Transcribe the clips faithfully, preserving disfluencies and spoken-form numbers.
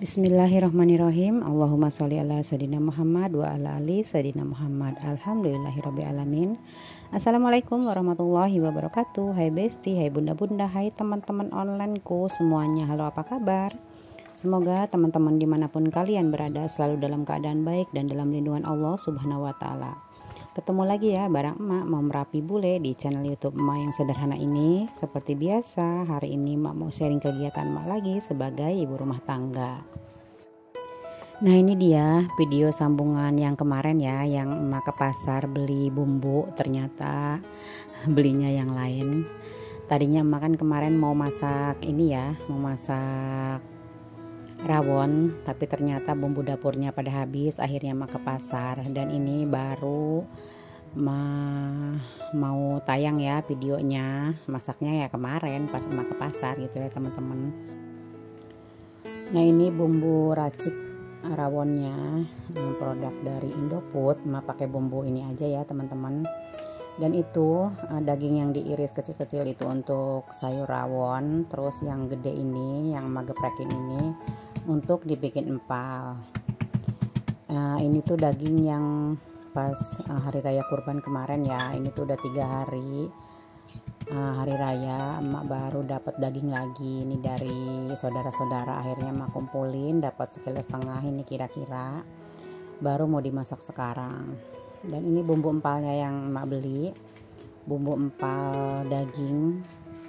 Bismillahirrahmanirrahim. Allahumma sholli ala sayyidina Muhammad wa ala ali sayyidina Muhammad. Alhamdulillahirabbil alamin. Assalamualaikum warahmatullahi wabarakatuh. Hai besti, hai bunda-bunda, hai teman-teman onlineku semuanya. Halo, apa kabar? Semoga teman-teman dimanapun kalian berada selalu dalam keadaan baik dan dalam lindungan Allah Subhanahu wa taala. Ketemu lagi ya bareng emak mau merapi bule di channel YouTube emak yang sederhana ini. Seperti biasa, hari ini emak mau sharing kegiatan emak lagi sebagai ibu rumah tangga. Nah, ini dia video sambungan yang kemarin ya, yang emak ke pasar beli bumbu, ternyata belinya yang lain. Tadinya emak kan kemarin mau masak ini ya, mau masak rawon, tapi ternyata bumbu dapurnya pada habis. Akhirnya emak ke pasar dan ini baru ma mau tayang ya videonya. Masaknya ya kemarin pas emak ke pasar gitu ya teman-teman. Nah, ini bumbu racik rawonnya, produk dari Indofood. Emak pakai bumbu ini aja ya teman-teman. Dan itu daging yang diiris kecil-kecil itu untuk sayur rawon. Terus yang gede ini, yang emak geprekin ini untuk dibikin empal. Nah, ini tuh daging yang pas uh, hari raya kurban kemarin ya. Ini tuh udah tiga hari uh, hari raya emak baru dapat daging lagi. Ini dari saudara-saudara, akhirnya emak kumpulin dapat sekilo setengah ini kira-kira, baru mau dimasak sekarang. Dan ini bumbu empalnya yang emak beli, bumbu empal daging.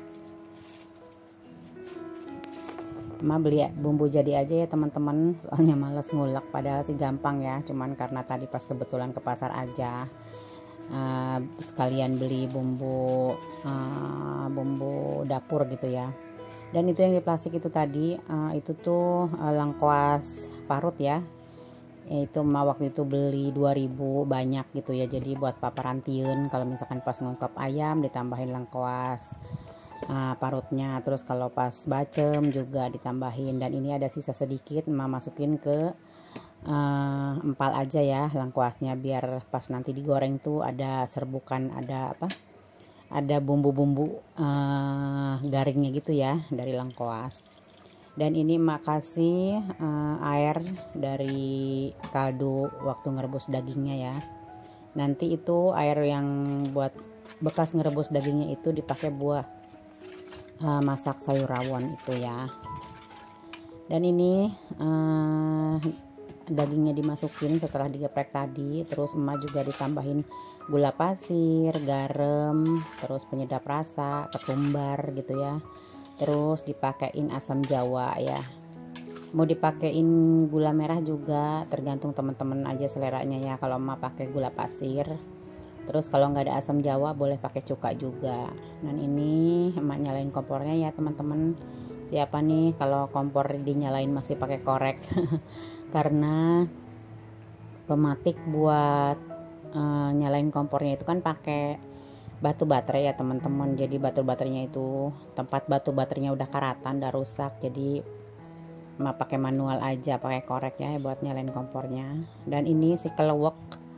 Emak beli bumbu jadi aja ya teman-teman, soalnya males ngulek, padahal sih gampang ya, cuman karena tadi pas kebetulan ke pasar aja uh, sekalian beli bumbu uh, bumbu dapur gitu ya. Dan itu yang di plastik itu tadi uh, itu tuh uh, lengkuas parut ya, itu emak waktu itu beli dua ribu banyak gitu ya, jadi buat paparantieun kalau misalkan pas ngungkep ayam ditambahin lengkuas Uh, parutnya, terus kalau pas bacem juga ditambahin. Dan ini ada sisa sedikit emak masukin ke uh, empal aja ya lengkuasnya, biar pas nanti digoreng tuh ada serbukan, ada apa ada bumbu-bumbu uh, garingnya gitu ya dari lengkuas. Dan ini emak kasih uh, air dari kaldu waktu ngerebus dagingnya ya. Nanti itu air yang buat bekas ngerebus dagingnya itu dipakai buah Uh, masak sayur rawon itu ya. Dan ini uh, dagingnya dimasukin setelah digeprek tadi. Terus emak juga ditambahin gula pasir, garam, terus penyedap rasa, ketumbar gitu ya. Terus dipakein asam jawa ya. Mau dipakein gula merah juga tergantung teman-teman aja seleranya ya. Kalau emak pakai gula pasir, terus kalau nggak ada asam jawa boleh pakai cuka juga. Dan ini emak nyalain kompornya ya teman-teman. Siapa nih kalau kompor dinyalain masih pakai korek karena pematik buat uh, nyalain kompornya itu kan pakai batu baterai ya teman-teman. Jadi batu baterainya itu, tempat batu baterainya udah karatan, udah rusak, jadi emak pakai manual aja, pakai korek ya buat nyalain kompornya. Dan ini si kelewek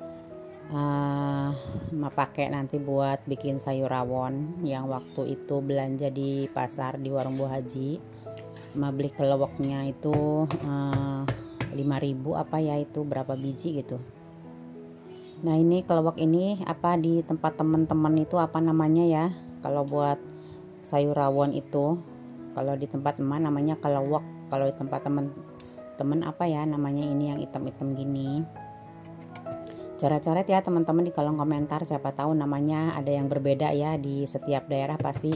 Uh, emak pakai nanti buat bikin sayur rawon yang waktu itu belanja di pasar di warung Bu Haji. Emak beli keleweknya itu uh, lima ribu apa ya, itu berapa biji gitu. Nah, ini kelewek ini apa di tempat teman-teman itu apa namanya ya kalau buat sayur rawon itu. Kalau di tempat emak namanya kelewek, kalau di tempat teman-teman apa ya namanya ini yang hitam-hitam gini. Coret-coret ya teman-teman di kolom komentar, siapa tahu namanya ada yang berbeda ya, di setiap daerah pasti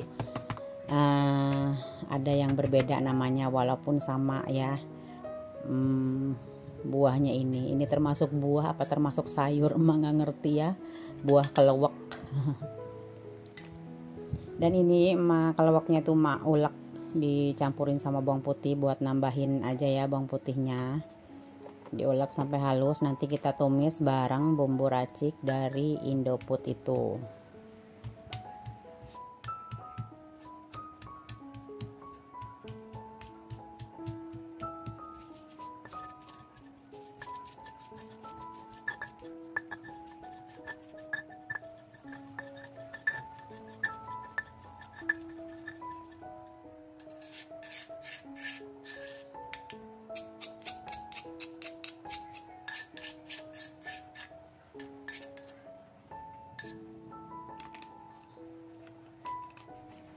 uh, ada yang berbeda namanya walaupun sama ya. hmm, buahnya ini ini termasuk buah apa termasuk sayur emang nggak ngerti ya, buah kelewek. Dan ini emak keleweknya tuh emak ulek dicampurin sama bawang putih buat nambahin aja ya bawang putihnya, diulek sampai halus. Nanti kita tumis bareng bumbu racik dari Indofood itu.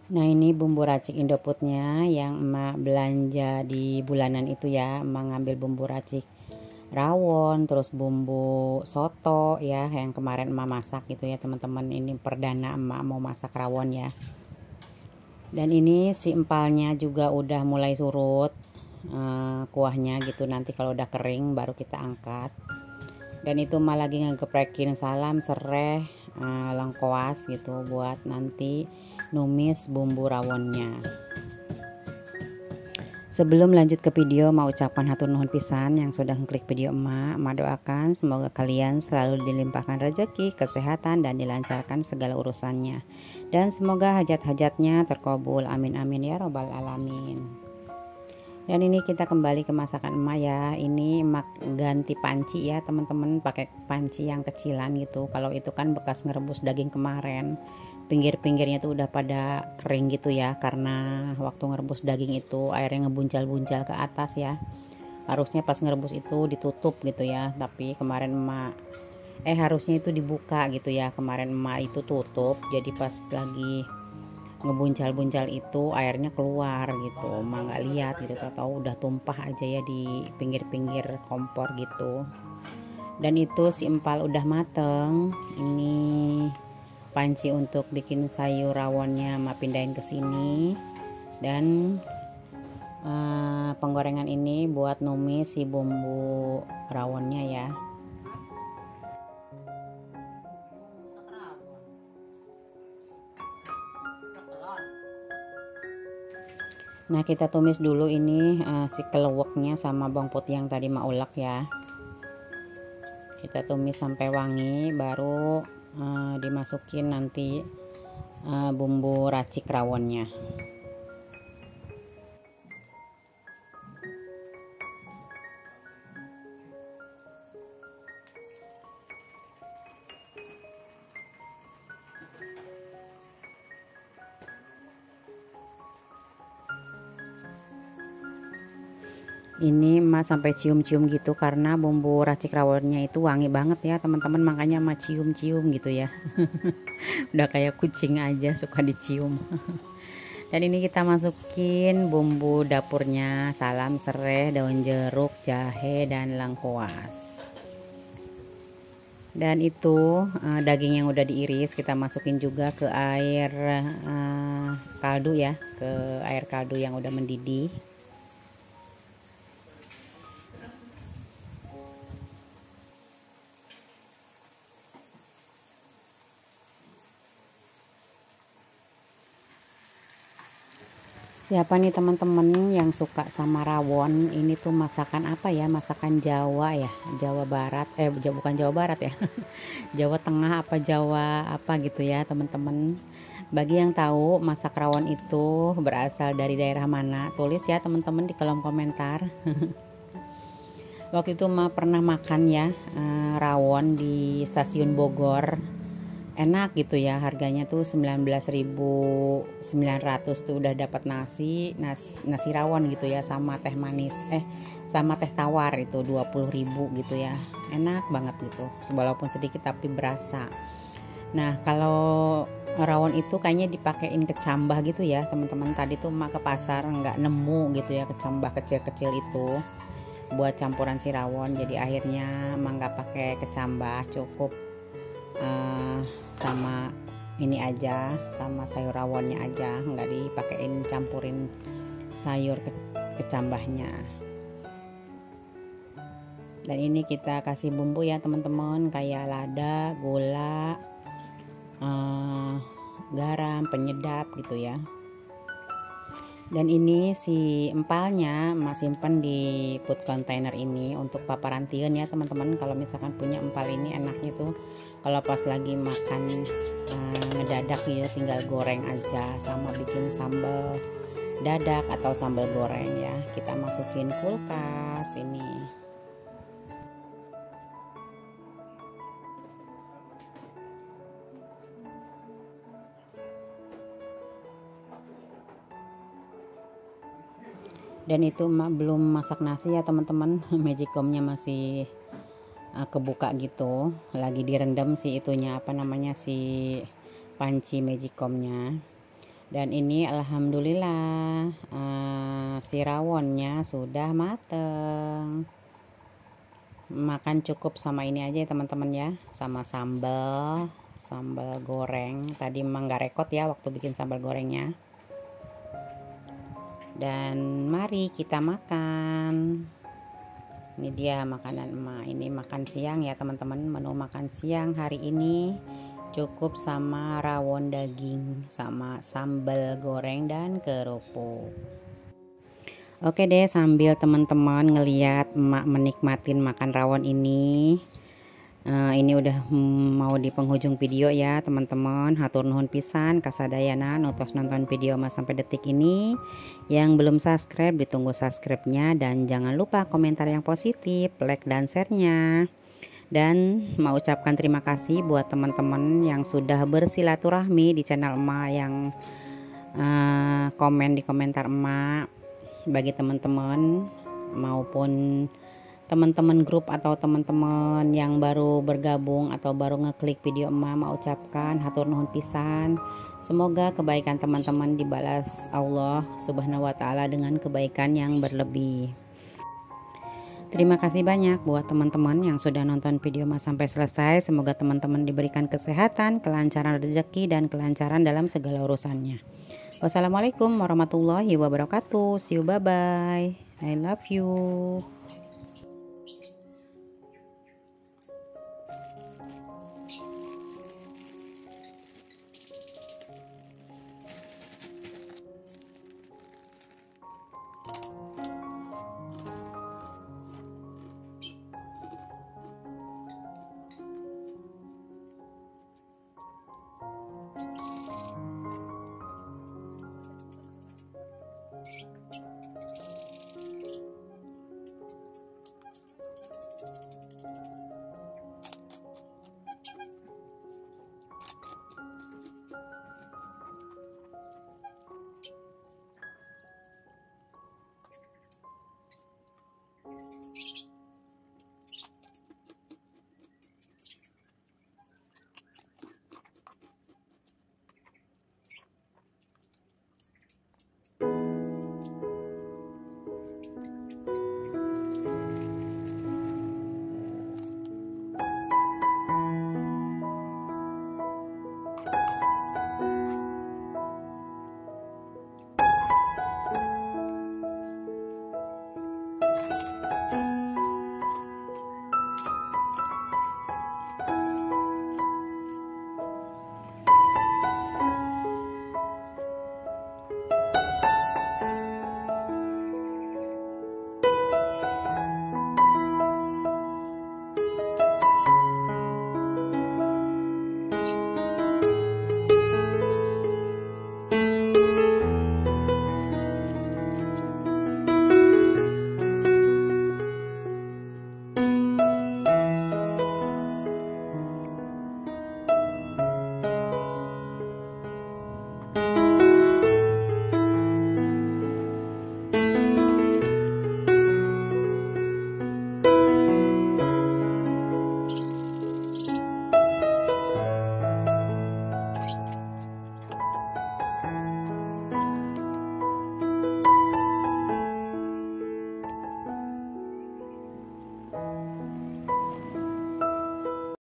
Nah ini bumbu racik Indofoodnya yang emak belanja di bulanan itu ya. Emak ngambil bumbu racik rawon, terus bumbu soto ya yang kemarin emak masak gitu ya teman-teman. Ini perdana emak mau masak rawon ya. Dan ini si empalnya juga udah mulai surut uh, kuahnya gitu. Nanti kalau udah kering baru kita angkat. Dan itu emak lagi ngegeprekin salam, serai, uh, lengkoas gitu buat nanti numis bumbu rawonnya. Sebelum lanjut ke video, mau ucapan hatur nuhun pisan yang sudah ngeklik video emak. Emak doakan semoga kalian selalu dilimpahkan rezeki, kesehatan, dan dilancarkan segala urusannya. Dan semoga hajat-hajatnya terkabul. Amin amin ya robbal alamin. Dan ini kita kembali ke masakan emak ya. Ini emak ganti panci ya teman-teman, pakai panci yang kecilan gitu. Kalau itu kan bekas ngerebus daging kemarin, pinggir-pinggirnya tuh udah pada kering gitu ya, karena waktu ngerebus daging itu airnya ngebuncal-buncal ke atas ya. Harusnya pas ngerebus itu ditutup gitu ya, tapi kemarin emak eh harusnya itu dibuka gitu ya. Kemarin emak itu tutup, jadi pas lagi ngebuncal-buncal itu airnya keluar gitu, emak nggak lihat gitu, tahu udah tumpah aja ya di pinggir-pinggir kompor gitu. Dan itu si empal udah mateng. Ini panci untuk bikin sayur rawonnya emak pindahin ke sini. Dan uh, penggorengan ini buat numis si bumbu rawonnya ya. Nah kita tumis dulu ini uh, si keleweknya sama bawang putih yang tadi emak ulek ya. Kita tumis sampai wangi, baru uh, dimasukin nanti uh, bumbu racik rawonnya. Ini emak sampai cium-cium gitu karena bumbu racik rawonnya itu wangi banget ya teman-teman, makanya emak cium-cium gitu ya. Udah kayak kucing aja suka dicium. Dan ini kita masukin bumbu dapurnya, salam, serai, daun jeruk, jahe, dan lengkuas. Dan itu uh, daging yang udah diiris kita masukin juga ke air uh, kaldu ya, ke air kaldu yang udah mendidih. Siapa nih teman-teman yang suka sama rawon? Ini tuh masakan apa ya? Masakan Jawa ya, Jawa Barat. Eh bukan Jawa Barat ya, Jawa Tengah apa Jawa apa gitu ya teman-teman. Bagi yang tahu masak rawon itu berasal dari daerah mana, tulis ya teman-teman di kolom komentar. Waktu itu mah pernah makan ya uh, rawon di stasiun Bogor. Enak gitu ya, harganya tuh sembilan belas ribu sembilan ratus tuh udah dapat nasi, nasi nasi rawon gitu ya, sama teh manis eh sama teh tawar itu dua puluh ribu gitu ya. Enak banget gitu, walaupun sedikit tapi berasa. Nah kalau rawon itu kayaknya dipakein kecambah gitu ya teman-teman. Tadi tuh emak ke pasar nggak nemu gitu ya kecambah kecil-kecil itu buat campuran si rawon, jadi akhirnya emak nggak pakai kecambah, cukup Uh, sama ini aja, sama sayur rawonnya aja, nggak dipakein campurin sayur ke kecambahnya. Dan ini kita kasih bumbu ya teman-teman, kayak lada, gula, uh, garam, penyedap gitu ya. Dan ini si empalnya emak simpen di food container ini untuk paparan tieun ya teman-teman. Kalau misalkan punya empal ini enaknya tuh kalau pas lagi makan uh, ngedadak gitu tinggal goreng aja, sama bikin sambal dadak atau sambal goreng ya. Kita masukin kulkas ini. Dan itu emak belum masak nasi ya teman-teman, magicomnya masih uh, kebuka gitu, lagi direndam si itunya apa namanya si panci magicomnya. Dan ini alhamdulillah uh, si rawonnya sudah mateng. Makan cukup sama ini aja ya teman-teman ya, sama sambal sambal goreng. Tadi memang gak rekod ya waktu bikin sambal gorengnya. Dan mari kita makan. Ini dia makanan emak. Ini makan siang ya teman-teman. Menu makan siang hari ini cukup sama rawon daging sama sambal goreng dan kerupuk. Oke deh, sambil teman-teman ngeliat emak menikmatin makan rawon ini, uh, ini udah mau di penghujung video ya teman-teman. Hatur nuhun pisan kasadayana nutos nonton video mas sampai detik ini. Yang belum subscribe ditunggu subscribe-nya, dan jangan lupa komentar yang positif, like dan share-nya. Dan mau ucapkan terima kasih buat teman-teman yang sudah bersilaturahmi di channel emak, yang uh, komen di komentar emak. Bagi teman-teman maupun teman-teman grup atau teman-teman yang baru bergabung atau baru ngeklik video emak, mau ucapkan hatur nuhun pisan. Semoga kebaikan teman-teman dibalas Allah subhanahu wa ta'ala dengan kebaikan yang berlebih. Terima kasih banyak buat teman-teman yang sudah nonton video mas sampai selesai. Semoga teman-teman diberikan kesehatan, kelancaran rezeki, dan kelancaran dalam segala urusannya. Wassalamualaikum warahmatullahi wabarakatuh. See you, bye bye. I love you.